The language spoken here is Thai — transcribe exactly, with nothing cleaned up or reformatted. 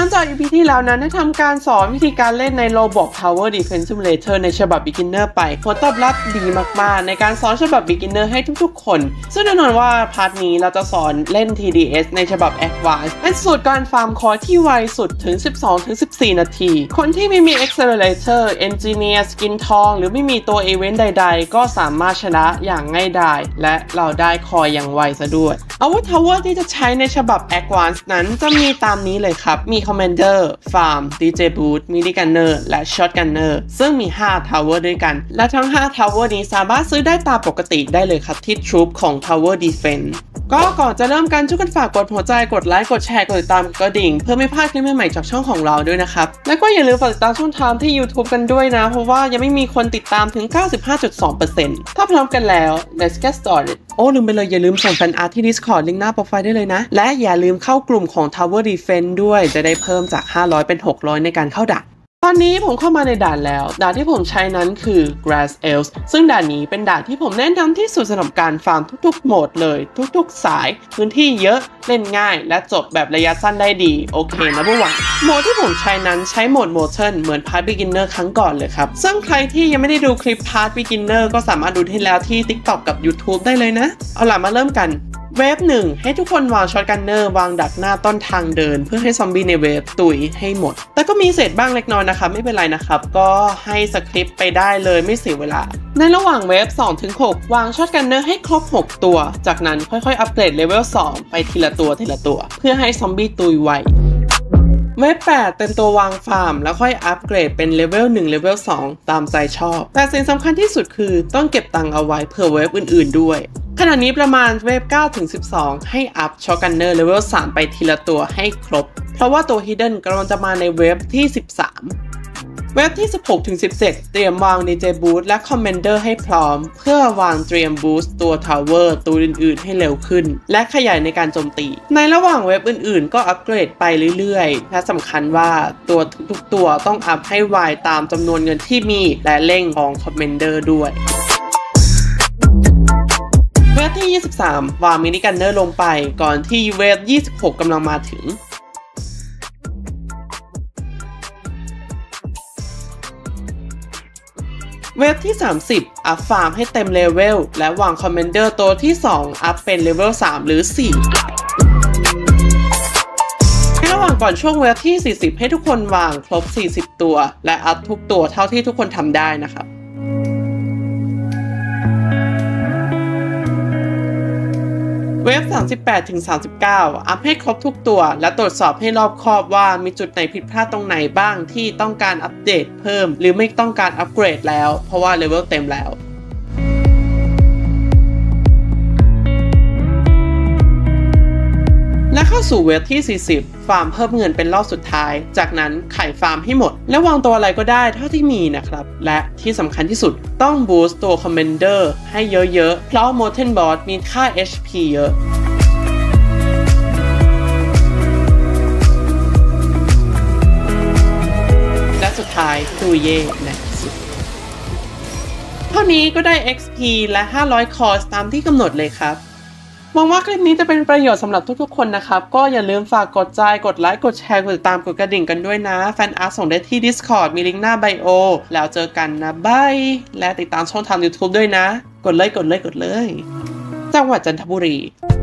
จาก อี พี ที่แล้วนั้นได้ทำการสอนวิธีการเล่นใน Roblox Tower Defense Simulator ในฉบับ Beginner ไปผลตอบรับดีมากๆในการสอนฉบับ Beginner ให้ทุกๆคนซึ่งแน่นอนว่าพาร์ทนี้เราจะสอนเล่น ที ดี เอส ในฉบับ Advanced เป็นสูตรการฟาร์มคอร์ที่ไวสุดถึง สิบสองถึงสิบสี่ นาทีคนที่ไม่มี Accelerator Engineer สกินทองหรือไม่มีตัว Event ใดๆก็สามารถชนะอย่างง่ายดายและเราได้คอยอย่างไวซะด้วยอาวุธ Tower ที่จะใช้ในฉบับ Advanced นั้นจะมีตามนี้เลยครับมี Commander Farm ดี เจ Boost Mini Gunner และ Shotgunner ซึ่งมีห้า Tower ด้วยกันและทั้งห้า Tower นี้สามารถซื้อได้ตามปกติได้เลยครับที่ Troop ของ Tower Defense ก็ก่อนจะเริ่มกันช่วยกันฝากกดหัวใจกดไลค์กดแชร์กดติดตามกระดิ่งเพื่อไม่พลาดคลิปใหม่ๆจากช่องของเราด้วยนะครับและก็อย่าลืมฝากติดตามช่องทางที่ YouTube กันด้วยนะเพราะว่ายังไม่มีคนติดตามถึง เก้าสิบห้าจุดสองเปอร์เซ็นต์ ถ้าพร้อมกันแล้ว let's get started โอ้ลืมไปเลยอย่าลืมส่งแฟนอาร์ตที่ Discord ลิงก์หน้าโปรไฟล์ได้เลยนะและอย่าลืมเข้ากลุ่มของ Tower Defense ด้วยจะได้เพิ่มจากห้าร้อยเป็นหกร้อยในการเข้าด่านตอนนี้ผมเข้ามาในด่านแล้วด่านที่ผมใช้นั้นคือ Grass Elves ซึ่งด่านนี้เป็นด่านที่ผมแนะนำที่สุดสำหรับการฟาร์มทุกๆโหมดเลยทุกๆสายพื้นที่เยอะเล่นง่ายและจบแบบระยะสั้นได้ดีโอเคนะบุ๋วันโหมดที่ผมใช้นั้นใช้โหมด Motion เหมือนพาร์ท Beginner ครั้งก่อนเลยครับซึ่งใครที่ยังไม่ได้ดูคลิปพาร์ท Beginner ก็สามารถดูได้แล้วที่ TikTok กับ YouTube ได้เลยนะเอาล่ะมาเริ่มกันเวฟหนึ่งให้ทุกคนวางช็อตกันเนอร์วางดักหน้าต้นทางเดินเพื่อให้ซอมบี้ในเวฟตุยให้หมดแต่ก็มีเศษบ้างเล็กน้อยนะครับไม่เป็นไรนะครับก็ให้สคริปต์ไปได้เลยไม่เสียเวลาในระหว่างเวฟ สองถึงหก วางช็อตกันเนอร์ให้ครบหกตัวจากนั้นค่อยๆอัปเกรดเลเวลสองไปทีละตัวทีละตัวเพื่อให้ซอมบี้ตุยไวเวฟแปดเต็มตัววางฟาร์มแล้วค่อยอัปเกรดเป็นเลเวลหนึ่งเลเวลสองตามใจชอบแต่สิ่งสำคัญที่สุดคือต้องเก็บตังค์เอาไว้เผื่อเวฟอื่นๆด้วยขณะนี้ประมาณเวฟ เก้าถึงสิบสอง ให้อัพช็อตกันเนอร์เลเวลสามไปทีละตัวให้ครบเพราะว่าตัว Hidden กำลังจะมาในเวฟที่สิบสามเวฟที่ สิบหกถึงสิบเจ็ด เตรียมวาง ดี เจ Boost และ Commander ให้พร้อมเพื่อวางเตรียม Boost ตัว Tower ตัวอื่นๆให้เร็วขึ้นและขยายในการโจมตีในระหว่างเวฟอื่นๆก็อัปเกรดไปเรื่อยๆและสำคัญว่าตัวทุกๆตัวต้องอัพให้ไวตามจำนวนเงินที่มีและเร่งของ Commander ด้วยเวฟที่ ยี่สิบสาม วางมินิกันเนอร์ลงไปก่อนที่เวฟ ยี่สิบหก กำลังมาถึงเวฟที่ สามสิบ อัพฟาร์มให้เต็มเลเวลและวางคอมเมนเดอร์ตัวที่ สอง อัพเป็นเลเวล สาม หรือ สี่ในระหว่างก่อนช่วงเวฟที่ สี่สิบ ให้ทุกคนวางครบ สี่สิบ ตัวและอัพทุกตัวเท่าที่ทุกคนทำได้นะครับเวฟ สามสิบแปดถึงสามสิบเก้า อัพให้ครบทุกตัวและตรวจสอบให้รอบคอบว่ามีจุดไหนผิดพลาดตรงไหนบ้างที่ต้องการอัปเดตเพิ่มหรือไม่ต้องการอัปเกรดแล้วเพราะว่าเลเวลเต็มแล้วและเข้าสู่เวฟที่ สี่สิบ ฟาร์มเพิ่มเงินเป็นรอบสุดท้ายจากนั้นไข่ฟาร์มให้หมดและวางตัวอะไรก็ได้เท่าที่มีนะครับและที่สำคัญที่สุดต้องบูสต์ตัว Commander ให้เยอะๆเพราะ Molten Boss มีค่า เอช พี เยอะและสุดท้ายดูเย่ในที่สุดเท่านี้ก็ได้ เอ็กซ์ พี และ ห้าร้อย คอร์สตามที่กำหนดเลยครับหวังว่าคลิปนี้จะเป็นประโยชน์สำหรับทุกๆคนนะครับก็อย่าลืมฝากกดใจกดไลค์กดแชร์กดติดตามกดกระดิ่งกันด้วยนะแฟนอาร์ตส่งได้ที่ Discord มีลิงก์หน้าไบโอแล้วเจอกันนะบายและติดตามช่องทาง YouTube ด้วยนะกดเลยกดเลยกดเลยจังหวัดจันทบุรี